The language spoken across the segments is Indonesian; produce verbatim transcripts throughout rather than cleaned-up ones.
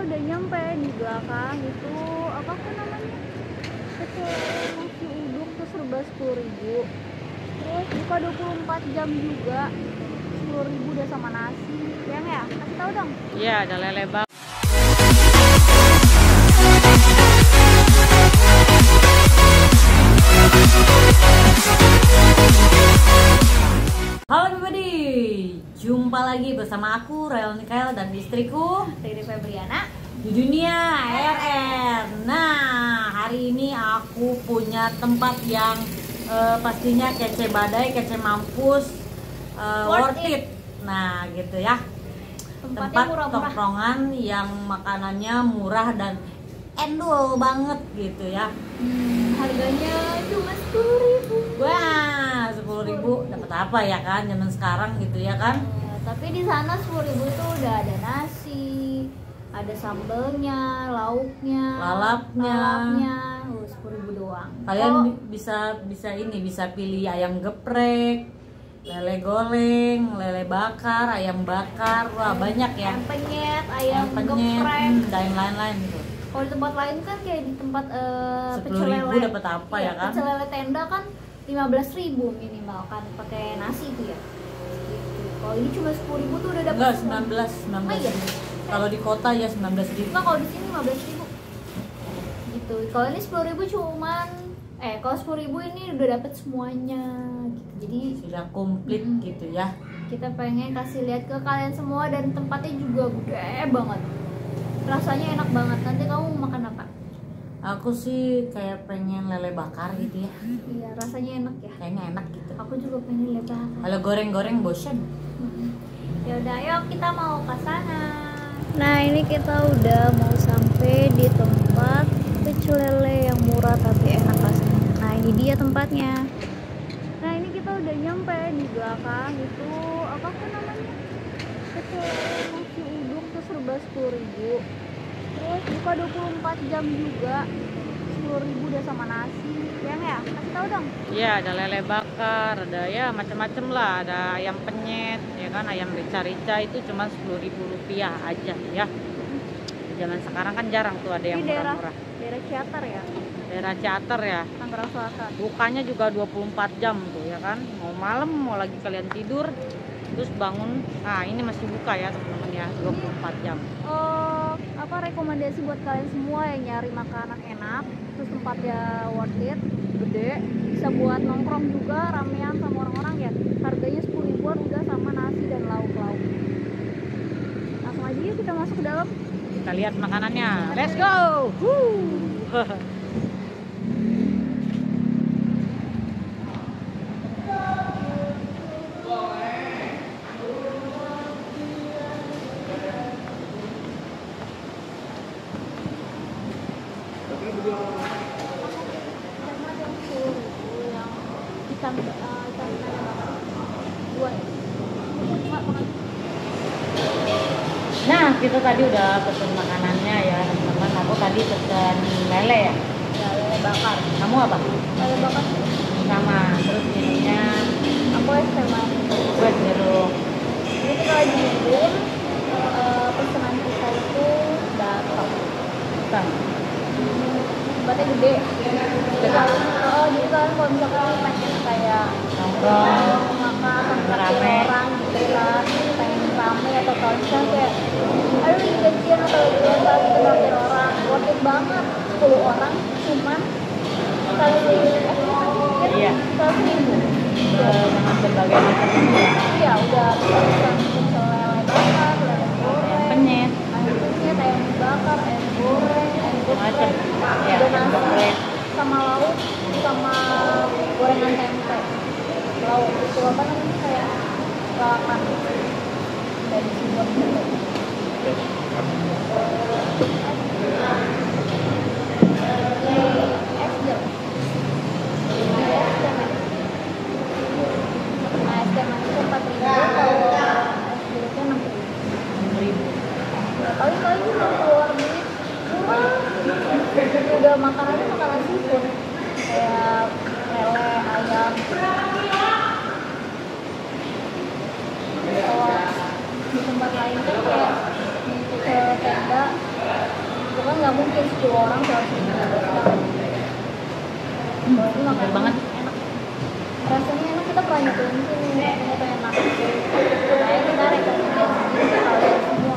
udah nyampe di belakang itu apa kan namanya, pecel nasi uduk tuh serba sepuluh ribu, terus buka dua puluh empat jam juga sepuluh ribu udah sama nasi. Yang ya kasih tahu dong. Iya, ada lele bak. Halo everybody, jumpa lagi bersama aku Rael Nikael dan istriku Riri Febriana di dunia R R. Nah, hari ini aku punya tempat yang uh, pastinya kece badai, kece mampus, uh, worth, worth it. it. Nah, gitu ya. Tempatnya Tempat murah-murah, tongkrongan yang makanannya murah dan endul banget gitu ya. Hmm, harganya cuma sepuluh ribu. Wah, sepuluh ribu dapat apa ya kan zaman sekarang gitu ya kan? Uh, tapi di sana sepuluh ribu itu udah ada nasi, ada sambelnya, lauknya, lalapnya, lalapnya, uh, sepuluh ribu doang. Kalian oh. bisa bisa ini bisa pilih ayam geprek, lele goreng, lele bakar, ayam bakar, wah banyak ya. Ayam penyet, ayam, ayam penyet, geprek, hmm, dan lain-lain gitu. Kalau di tempat lain kan kayak di tempat uh, sepuluh ribu dapat apa ya, ya kan? Pecel lele tenda kan lima belas ribu minimal kan pakai nasi itu ya. Gitu. Kalau ini cuma sepuluh ribu tuh udah dapat. Enggak, sembilan belas, sembilan belas. Oh, iya? Kalau di kota ya sembilan belas ribu. Enggak, kalau di sini lima belas ribu. Gitu. Kalau ini sepuluh ribu cuman eh kalau sepuluh ribu ini udah dapat semuanya gitu. Jadi sudah komplit mm, gitu ya. Kita pengen kasih lihat ke kalian semua dan tempatnya juga gede banget. Rasanya enak banget. Nanti kamu mau makan apa? Aku sih kayak pengen lele bakar gitu ya. Iya, rasanya enak ya. Kayaknya enak gitu. Aku juga pengen lele bakar. Kalau goreng-goreng bosan. Hmm. Ya udah, ayo kita mau ke sana. Nah, ini kita udah mau sampai di tempat pecel lele yang murah tapi enak rasanya. Nah, ini dia tempatnya. Nah, ini kita udah nyampe di belakang itu apa kan namanya? Pecel nasi uduk tuh serba sepuluh ribu. Terus buka dua puluh empat jam juga sepuluh ribu udah sama nasi. Yang ya kasih tahu dong. Iya, ada lele bakar, ada ya macam-macam lah, ada ayam penyet ya kan, ayam rica-rica itu cuma sepuluh ribu rupiah aja ya. Zaman sekarang kan jarang tuh ada yang murah-murah. Daerah Ciater ya. Daerah Ciater ya. Tangerang Selatan. Bukanya juga dua puluh empat jam tuh ya kan. Mau malam, mau lagi kalian tidur terus bangun, nah ini masih buka ya teman-teman ya, dua puluh empat jam. Oh, apa rekomendasi buat kalian semua yang nyari makanan enak, terus tempatnya worth it, gede, bisa buat nongkrong juga, ramean sama orang-orang ya. Harganya sepuluh ribuan udah sama nasi dan lauk-lauk. Langsung aja yuk kita masuk ke dalam. Kita lihat makanannya. Let's go. Woo. Ikan, uh, ikan dua. Nah, kita tadi udah pesen makanannya ya teman-teman. Aku tadi pesen lele ya. Ya, lele bakar. Kamu apa? Lele bakar sama. Terus minumnya aku es teh manis. Gue es jeruk. Ini kita lagi nungguin uh, pesanan kita itu datang. Datang. Tempatnya gede. Jadi, oh, jadi kan kalau misalkan pengen kayak nongkrong, makan sama rame orang gitu kan, pengen rame atau kalau misalnya kayak aduh ini gajian atau biasa gitu nongkrong orang, worth it banget. Sepuluh orang cuman seratus ribu, eh iya, seratus ribu dengan berbagai macam menu. Iya, udah bisa pesan pecel lele bakar, lele goreng, penyet, ayam penyet, ayam bakar, ayam goreng, ayam macam geprek, ya, ada nasi sama lauk sama gorengan tempe. Lauk itu apa namanya kayak lalapan dari sumber gitu. Es gel. Es teh manis. Nah, es teh manis empat ribu, kalau es gelnya enam ribu. enam ribu. Kali-kali juga keluar duit murah. Udah makanannya makanan seafood kayak lele, ayam. Kalau di tempat lain kan kayak di pecel tenda sepuluh orang seratus ribu. Hmm, segar banget. Enak. Rasanya enak, kita pernah nyobain di sini, rasanya tuh enak. Makanya kita rekomendasi ke kalian semua.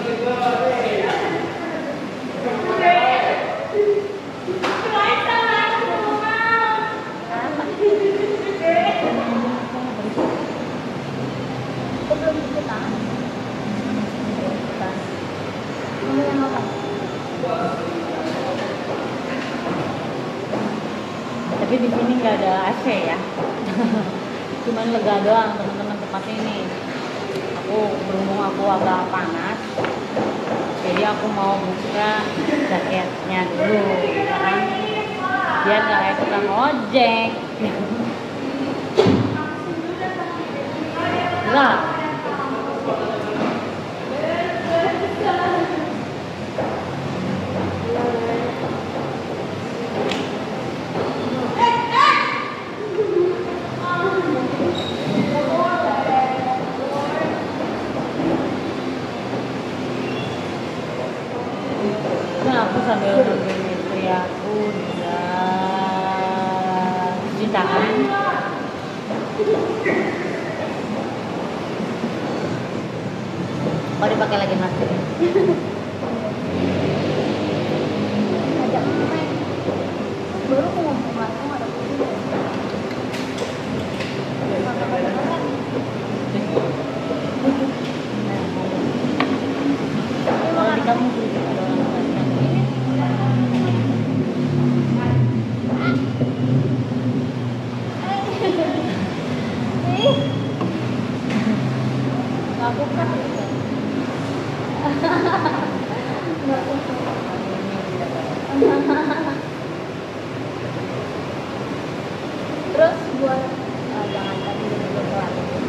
Aku belum ikutan. Kamu yang apa? Tapi di sini nggak ada A C ya. Cuman lega doang teman-teman tempatnya ini. Aku berhubung aku agak panas, jadi aku mau buka jaketnya dulu, ya kan? Biar nggak kayak tukang ojek. Lah. Nah, aku sambil nungguin istri aku dia cuci tangan. Oh, dipakai lagi masker. Ajak main. Baru aku ngomong langsung ada kucing. Kata-kata Kalau di kamu tuh ada orang macam ini. nggak buka gitu. Nggak buka. Terus buat ah, jangan tadi belum kelar.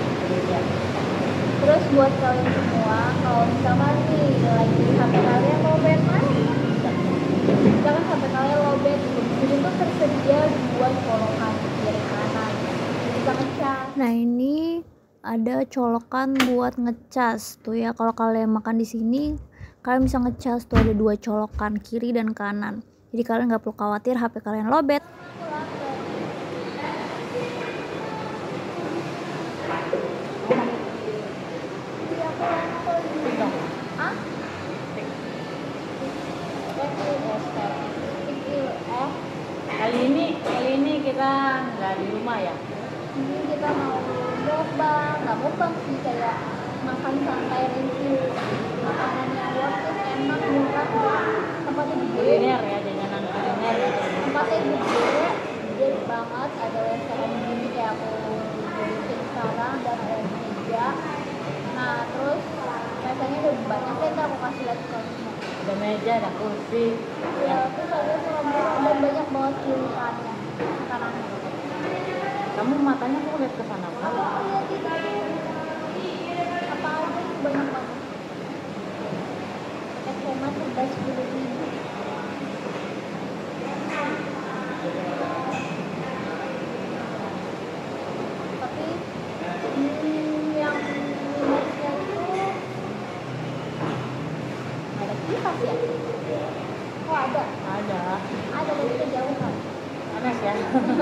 Terus buat kalian semua, kalau misalkan nih lagi H P kalian lowbat, misalkan H P kalian lowbat, itu tuh tersedia dua colokan kiri kanan, bisa ngecas. Nah ini ada colokan buat ngecas tuh ya. Kalau kalian makan di sini, kalian bisa ngecas tuh, ada dua colokan kiri dan kanan. Jadi kalian nggak perlu khawatir H P kalian lowbat. Kali ini, kali ini kita nggak di rumah ya. Ini kita mau mukbang, nggak mukbang sih, kayak makan santai review makanan yang worth it, enak, murah, tempatnya gede, Kuliner ya, jajanan kuliner gitu. tempatnya gede, gede banget, ada restoran gini kayak aku bikin sekarang dan ada meja. Nah terus rasanya udah banyak deh, ntar aku kasih lihat ke kamu. Ada meja, ada kursi. Ya terus ada murah dan banyak banget pilihannya makanannya. Kamu matanya kok lihat ke sana? Aku lihat itu apa aja tuh banyak banget. Es hemat sebelas puluh ribu. Tapi hmm, yang minusnya itu ada kipas ya? Oh ada, Ada. ada tapi kejauhan. Panas ya.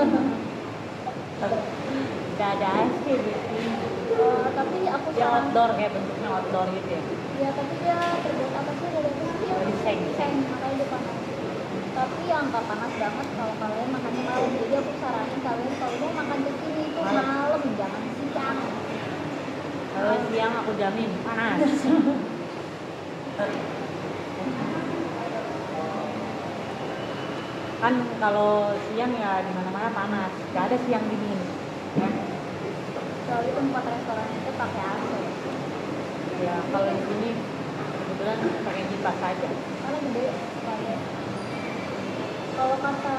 Gak ada A C di sini. Uh, tapi aku Dia saran, outdoor, kayak bentuknya outdoor gitu ya. ya tapi dia terbuat apa sih dari kecil? Desain. Desain, makanya dia panas. Tapi yang nggak panas banget kalau kalian makannya malam. Jadi aku saranin kalian kalau mau makan di sini itu Malam. malam, jangan siang. Kalau siang aku jamin panas. Kan kalau siang ya di mana-mana panas, gak ada siang dingin. Ya, Soalnya tempat restoran itu pakai A C. ya kalau di sini kebetulan pakai kipas saja. Karena gede sekali. Kalau kata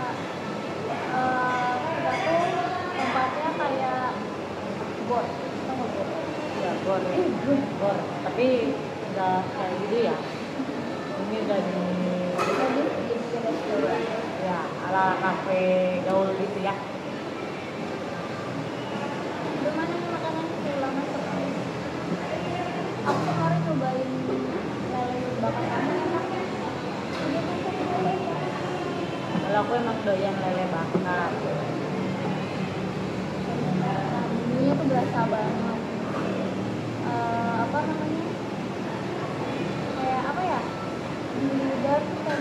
uh, kita tuh tempatnya kayak bor, kita nggak bor. Ya gor, gor. Tapi udah kayak gitu ya. Ini udah di Jadi jadi restoran. ya ala kafe gaul gitu ya. Gimana nih makanan lama sekali? Aku kemarin cobain lele bakar kamu enak. Udah tutup aku emang doyan lele bakar. Bumbunya tuh berasa banget. Eh, apa namanya? Kayak apa ya? Di lidah tuh kayak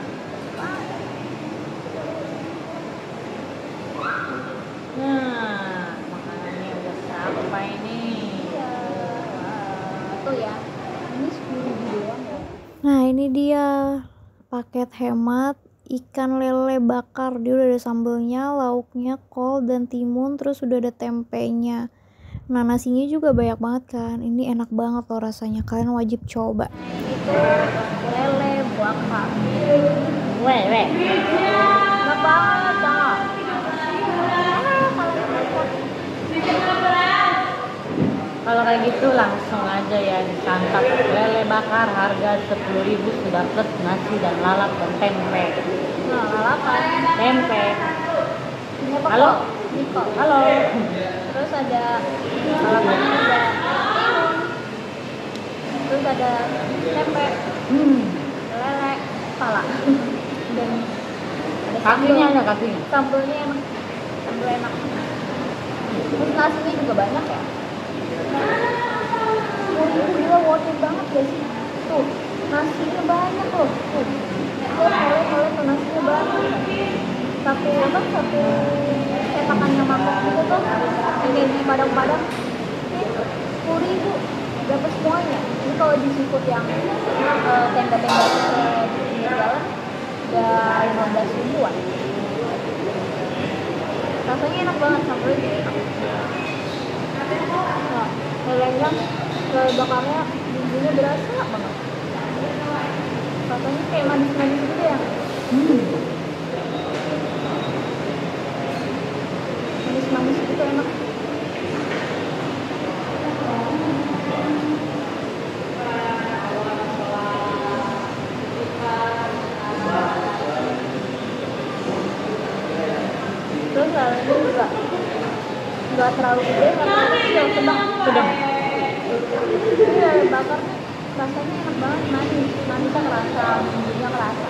Nah, makanannya udah sampai nih. iya. Wah, tuh ya. Ini sepuluh ribu doang ya. Nah ini dia paket hemat ikan lele bakar. Dia udah ada sambelnya, lauknya, kol dan timun, terus udah ada tempenya. Nah nasinya juga banyak banget kan. Ini enak banget loh rasanya, kalian wajib coba. Itu lele bakar. Weh, weh. Enak banget tau. Kalau kayak gitu langsung aja ya disantap lele bakar harga sepuluh ribu sudah plus nasi dan lalap dan tempe. Nah, lalapan. Tempe. Ini apa Halo? kok? Niko. Halo. Terus ada lalapan, ada timun. Terus ada tempe, Hmm. lele, pala. Dan ada Kakinya sambal. ada kakinya. Sambelnya enak. Sambel enak. Terus nasinya juga banyak ya. Ini gila worth it banget guys. Tuh, nasinya banyak loh. Tuh. Tuh, oleh-oleh tuh nasinya banyak. Satu apa? Satu cetakannya mangkok gitu tuh. Ini di Padang-Padang. Ini sepuluh ribu. Dapat semuanya. Ini kalau di seafood yang eh, tenda-tenda di pinggir jalan udah lima belas ribuan. Rasanya enak banget, sambalnya juga enak. Nah, lelenya, lele bakarnya bumbunya berasa banget. Rasanya kayak manis-manis gitu ya. Hmm. Manis-manis gitu enak. Terus lelenya juga nggak terlalu gede, nggak terlalu kecil, sedang. Sedang. Ini lele bakar rasanya enak banget, manis, manisnya kerasa, bumbunya kerasa.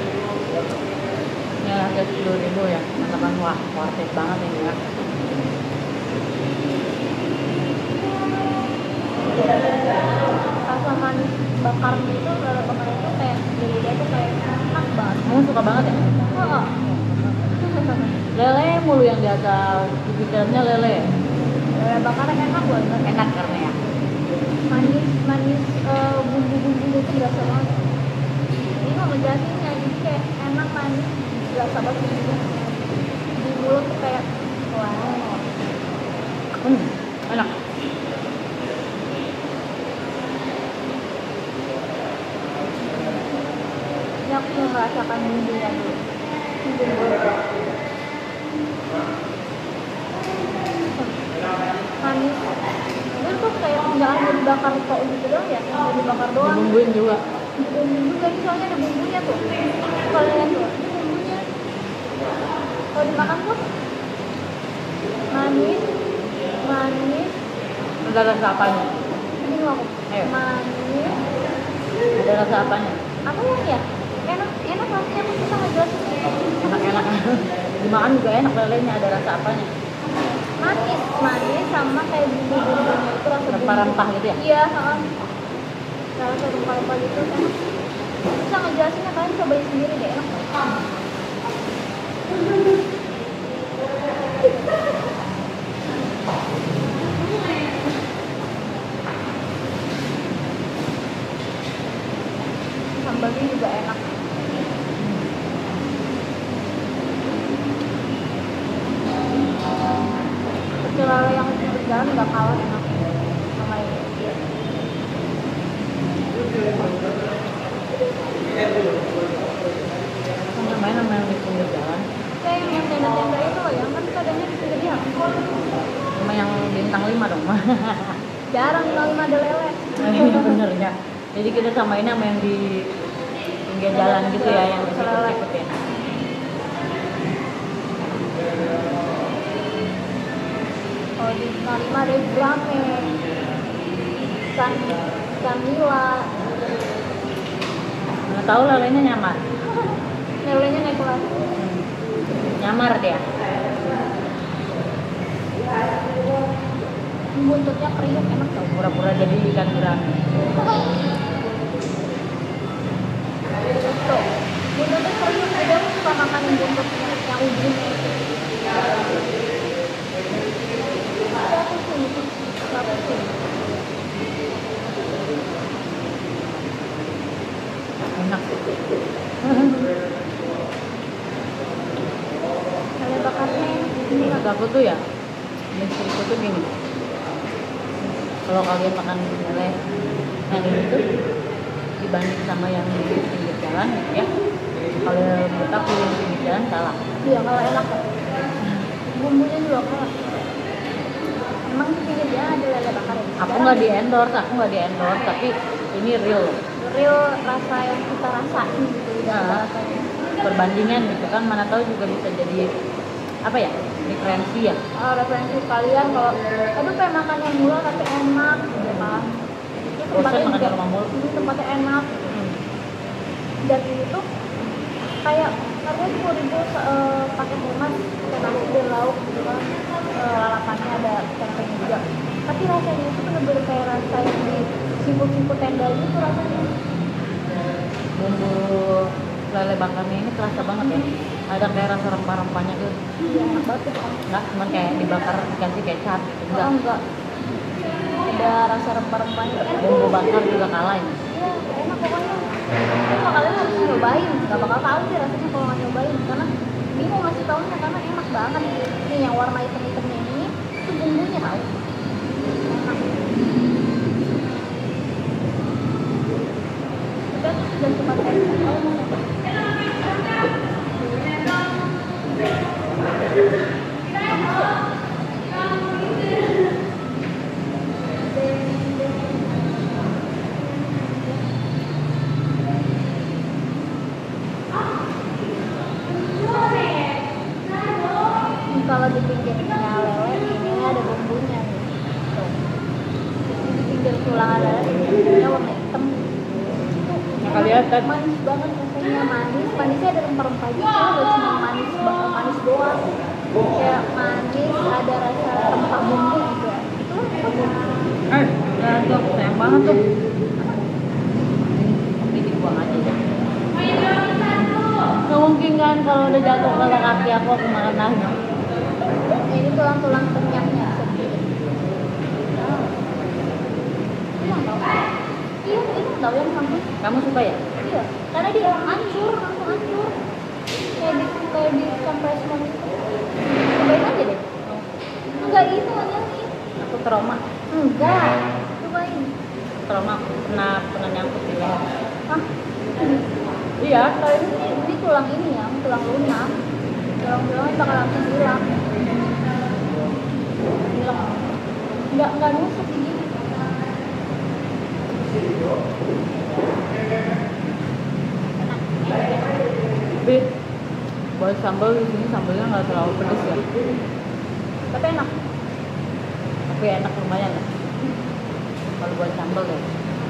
Ini harga sepuluh ribu ya. Teman-teman, wah worth it banget ini ya. Rasa manis bakarnya itu, lele bakar itu kayak di lidah tuh kayak enak banget. Kamu suka banget ya? Oh, Lele mulu yang di atas pikirannya lele. lele bakarnya enak banget. Enak karena ya. Manis, manis eh, bumbu-bumbunya itu berasa banget. Ini mau ngejelasinnya, jadi kayak enak, manis, berasa banget bumbunya. Di mulut tuh kayak wow. Hmm, enak. Ini aku mau merasakan bumbunya dulu. Bumbu. Manis. Ini tuh kayak nggak hanya dibakar kok gitu doang ya, nggak dibakar doang. Dibumbuin juga. Bumbu juga nih, soalnya ada bumbunya tuh. Kalau lihat tuh, ini bumbunya. Kalau dimakan tuh manis, manis. Ada rasa apanya? Ini aku. Ayo. Manis. Ada rasa apanya? Apa yang ya? Enak, enak rasanya, aku bisa ngejelasin. Enak-enak. Dimakan juga enak lelenya, ada rasa apanya? Manis, manis sama kayak bumbu-bumbunya itu rasa bumbu. Rempah-rempah gitu ya? Iya, heeh. Rasa rempah-rempah gitu enak. Bisa ngejelasinnya, kalian cobain sendiri deh, enak. Sambalnya juga enak. Pecel lele yang di jalan nggak kalah enak sama ini. Yang main sama yang di pinggir jalan. Kayak yang tenda-tenda itu loh, yang kan kadangnya di pinggir jalan. Sama yang bintang lima dong. Jarang kalau ada lele. Ini bener ya. Jadi kita samain sama yang di pinggir jalan gitu ya, yang sikut-sikut ya. Kalau di bintang lima ada gurame, ikan ikan nila, Nggak tahu lelenya nyaman. lelenya naik kelas. Hmm. nyamar dia. Buntutnya kriuk, enak tau. Pura-pura jadi ikan gurame. Tuh, buntutnya kriuk, jadi aku suka makan yang buntutnya, yang ujungnya itu. Aku sih, aku sih. Enak. Lele bakarnya Ini aku tuh ya, menurutku tuh gini. Kalau kalian makan lele yang ini tuh dibanding sama yang di pinggir jalan gitu ya, kalau menurut aku yang di pinggir jalan salah. iya, kalau enak kok. Bumbunya juga kalah. Emang di pinggir jalan ada lele bakar ya? Aku nggak di endorse, aku nggak di endorse, tapi ini real. Real rasa yang kita rasain gitu. Nah, perbandingan gitu kan, mana tahu juga bisa jadi apa ya, referensi ya. Oh, referensi kalian kalau aduh pengen makan yang murah tapi enak gitu kan. Itu Bosan makan juga- di rumah mulu. ini tempatnya enak. Hmm. Dan ini tuh kayak harganya sepuluh ribu uh, pakai hemat, pakai nasi dan lauk gitu kan. Uh, lalapannya ada tempenya juga. Tapi rasanya itu bener-bener kayak rasa yang di simpul-simpul tenda gitu rasanya. Bumbu lele bakarnya ini terasa banget ya. Ada kayak rasa rempah-rempahnya tuh. Iya, enak banget kan. Enggak cuma kayak dibakar dikasih kecap gitu. Oh, Enggak. enggak. Ada rasa rempah-rempahnya. Bumbu bakar juga kalah ini. Iya, enak pokoknya. Cuma kalian harus nyobain, gak bakal tahu sih rasanya kalau nggak nyobain karena bingung ngasih taunya karena enak banget. Ini yang warna hitam-hitamnya ini itu bumbunya tau. Enak. Tapi aku sudah sempat tes. Oh, mau nyoba. Kalau di pinggirnya lele ini ada bumbunya nih. Tuh. Di pinggir tulang ada bumbunya warna hitam. Nah, kalian kan Manis banget rasanya, manis. Manisnya ada rempah-rempah juga, gak cuma manis ba- manis doang. Kayak manis, ada rasa rempah bumbu juga. Itu rempah bumbu. eh, ya tuh sayang banget tuh. Ini dibuang aja ya. Nggak mungkin kan kalau udah jatuh ke kaki aku aku makan nasi. Nah, ini tulang-tulang kenyangnya sedikit. Oh. Tulang tau? Iya, itu tau yang kampus. Kamu suka ya? Iya, karena dia hancur, langsung hancur. Kayak di kayak di kompres gitu. Cobain aja deh. Enggak itu nyangkut. Aku trauma. Enggak. Cobain. Trauma aku pernah pernah nyangkut di leher. Hah? Iya. Kalau ini ini tulang ini ya, tulang lunak. Tulang-tulangnya bakal langsung hilang. Hilang. Enggak enggak nusuk di gini. Tapi buat sambal di sini sambalnya nggak terlalu pedas ya. Tapi enak. Tapi enak lumayan ya. Kalau buat sambal ya.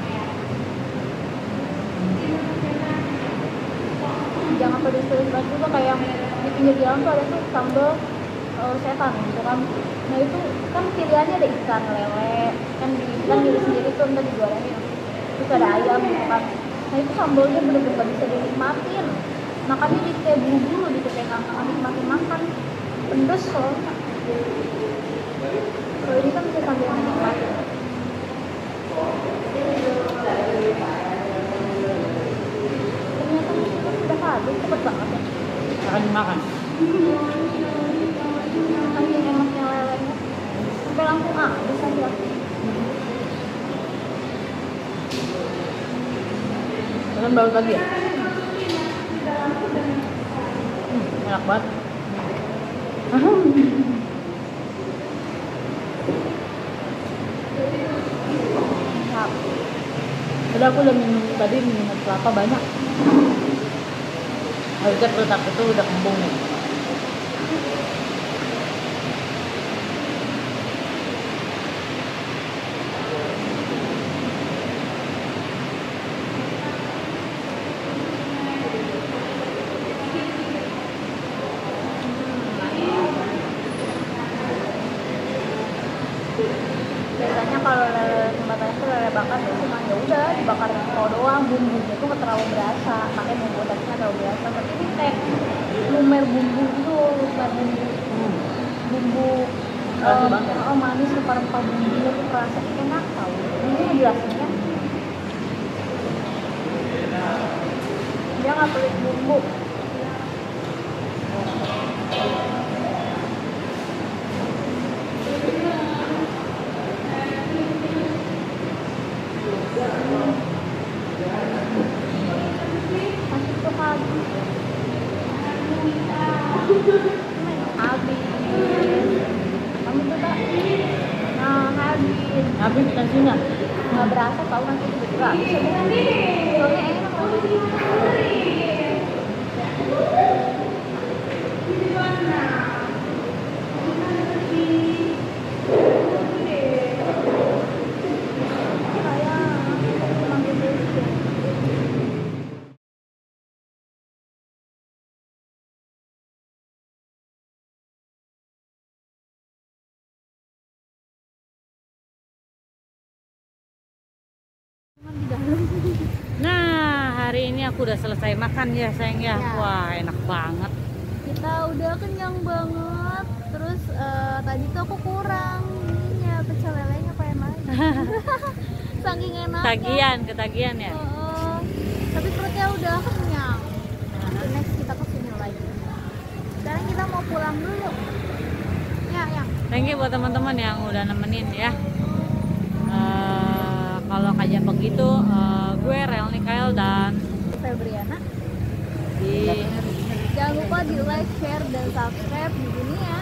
Jangan pedes-pedes banget juga kayak yang di pinggir jalan tuh ada tuh sambal uh, setan gitu kan. Nah itu kan pilihannya ada ikan lele, kan di ikan diri sendiri tuh entah digorengin. Terus ada ayam gitu kan. Nah itu sambalnya bener-bener gak bisa dinikmatin. Makannya jadi kayak bulu-bulu gitu, kayak nggak nikmatin makan. Pedes soalnya. Kalau ini kan bisa sambil menikmatin. Ternyata musiknya sudah habis, cepet banget ya. Akan dimakan. Saking enaknya lelenya sampai langsung habis aja. Kalian baru lagi ya? Hmm, enak banget. Mantap. Udah aku udah minum tadi minum kelapa banyak. Harusnya perut aku tuh udah kembung nih. jangkau doang, bumbunya tuh nggak terlalu berasa, makanya bumbu tadi nggak terlalu berasa. Tapi ini kayak lumer bumbu gitu, lumer bumbu, Hmm. bumbu Terasa um, banget. oh, manis, rempah-rempah bumbunya tuh terasa enak tau. Ini jelasinnya dia nggak pelit bumbu. Masih tuh habis. Habis. Kamu tuh tak? Nah, habis. Habis nasinya. Nggak berasa tau nanti tiba-tiba habis. Soalnya enak loh. Di dalam. Nah, hari ini aku udah selesai makan ya sayang ya. Ya. Wah, enak banget. Kita udah kenyang banget. Terus eh, tadi tuh aku kurang ininya, pecel lelenya pengen lagi. Saking enaknya. Tagihan, ketagihan ya. Heeh. Tapi perutnya udah kenyang. Nah, next kita kesini lagi. Sekarang kita mau pulang dulu. Ya, ya. Thank you buat teman-teman yang udah nemenin ya. Eh, kalau kayak begitu, eh, gue Relni Kael dan Febriana. di Jangan lupa di like, share, dan subscribe di dunia